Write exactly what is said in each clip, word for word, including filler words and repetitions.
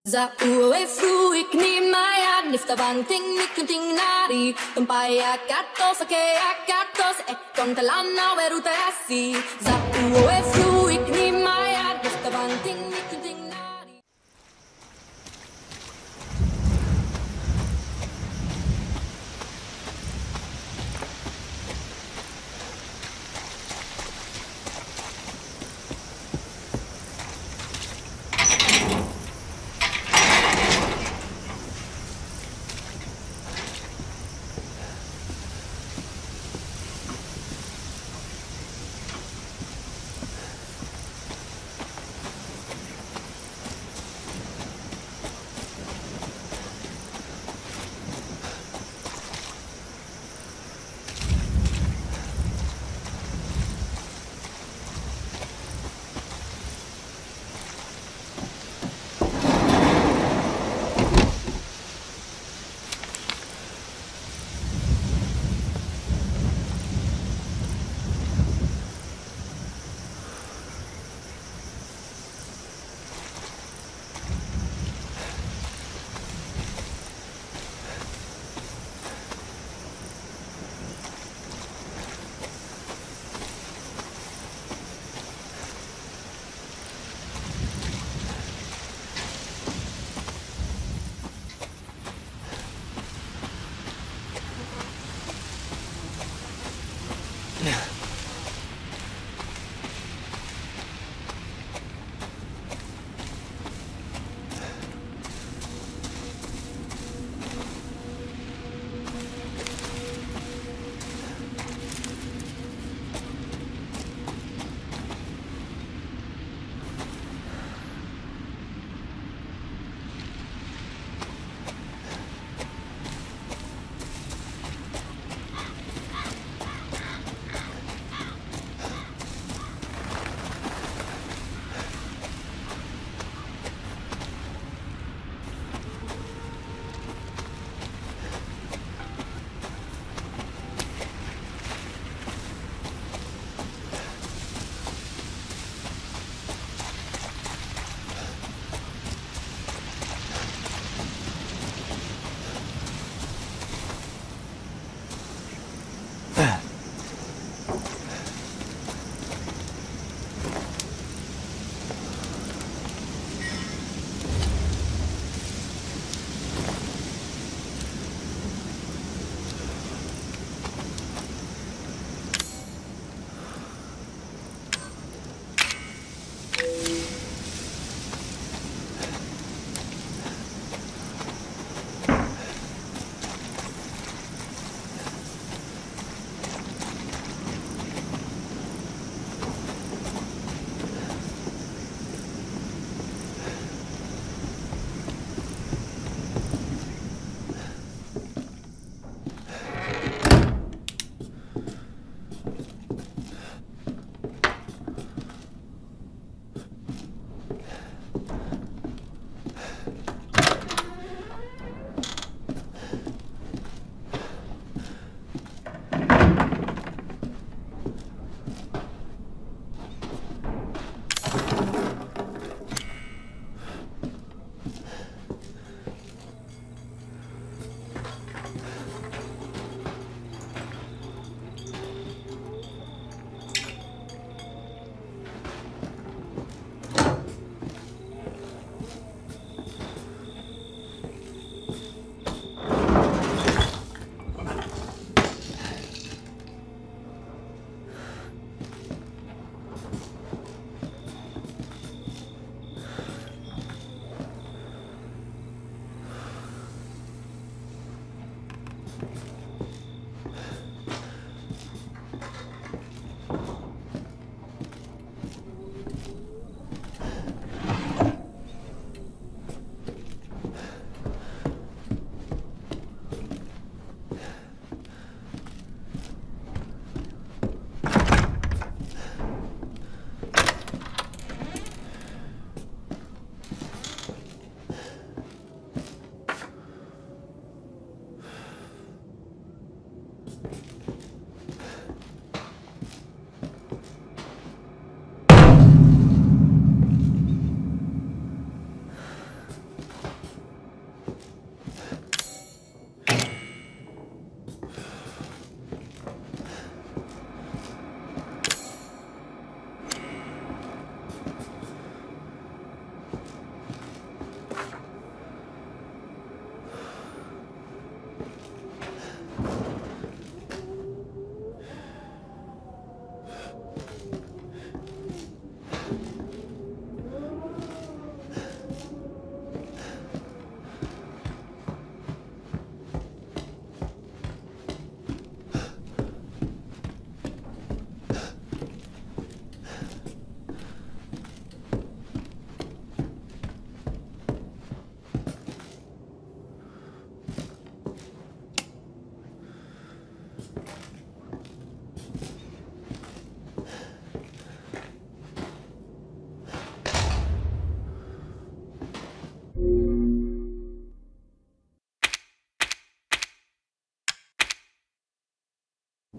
Za uwe fruik ni maya nifta banting nikunting nari tumpaya katos ke akatos e kontalana weruta asi za uwe fruik ni maya nifta banting nikunting nari.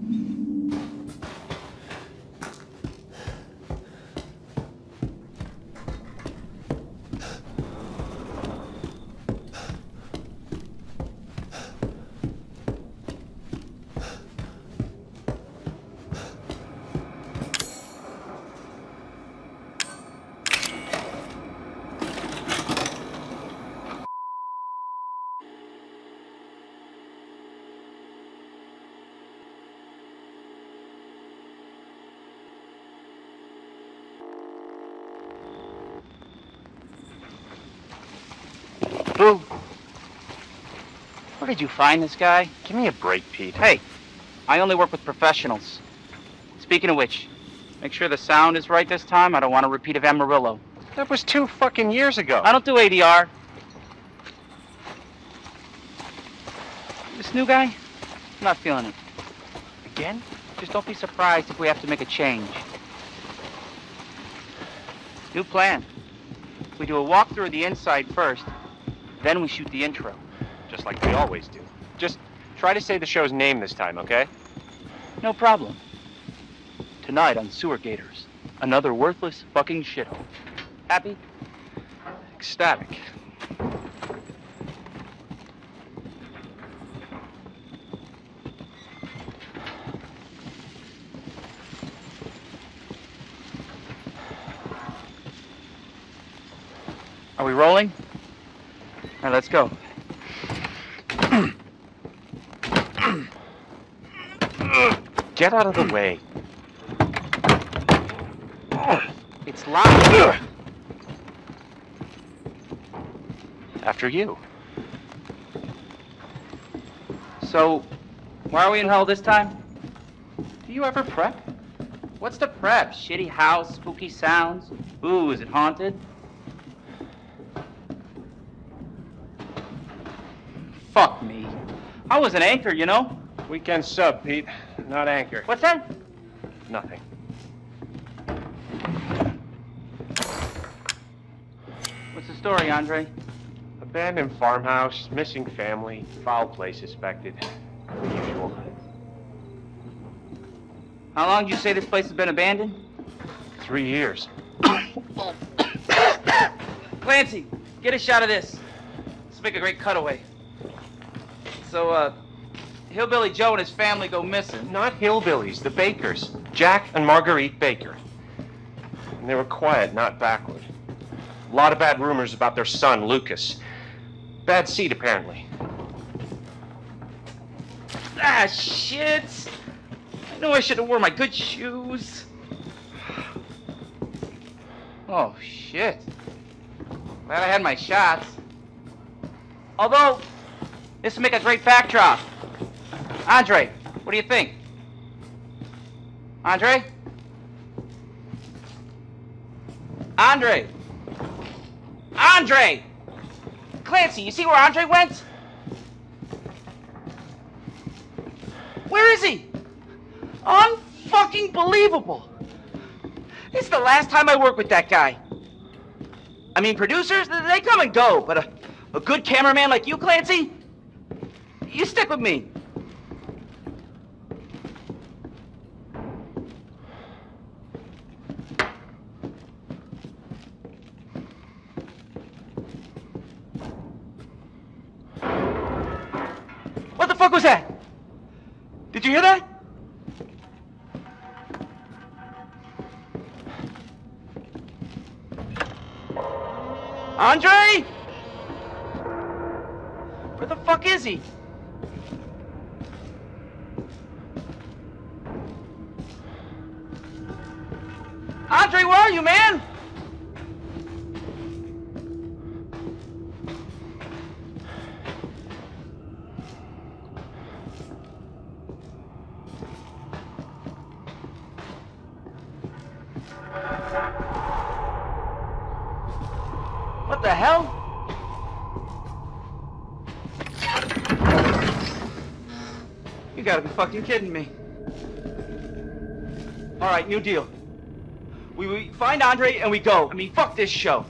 Boo! Where did you find this guy? Give me a break, Pete. Hey, I only work with professionals. Speaking of which, make sure the sound is right this time. I don't want a repeat of Amarillo. That was two fucking years ago. I don't do A D R. This new guy? I'm not feeling it. Again? Just don't be surprised if we have to make a change. New plan. We do a walkthrough of the inside first, then we shoot the intro. Just like we always do. Just try to say the show's name this time, okay? No problem. Tonight on Sewer Gators, another worthless fucking shithole. Happy? Ecstatic. Are we rolling? All right, let's go. Get out of the way. It's locked. After you. So, why are we in hell this time? Do you ever prep? What's the prep? Shitty house, spooky sounds? Ooh, is it haunted? Fuck me. I was an anchor, you know? Weekend sub, Pete. Not anchor. What's that? Nothing. What's the story, Andre? Abandoned farmhouse, missing family, foul play suspected. The usual. How long did you say this place has been abandoned? Three years. Clancy, get a shot of this. Let's make a great cutaway. So, uh, Hillbilly Joe and his family go missing. Not hillbillies, the Bakers. Jack and Marguerite Baker. And they were quiet, not backward. A lot of bad rumors about their son, Lucas. Bad seed, apparently. Ah, shit! I know I should have worn my good shoes. Oh, shit. Glad I had my shots. Although, this would make a great backdrop. Andre, what do you think? Andre? Andre! Andre! Clancy, you see where Andre went? Where is he? Unfucking believable. This is the last time I work with that guy. I mean, producers, they come and go, but a, a good cameraman like you, Clancy, you stick with me. What the fuck was that? Did you hear that? Andre? Where the fuck is he? Andre, where are you, man? What the hell? You gotta be fucking kidding me. All right, new deal. We, we find Andre and we go. I mean, fuck this show.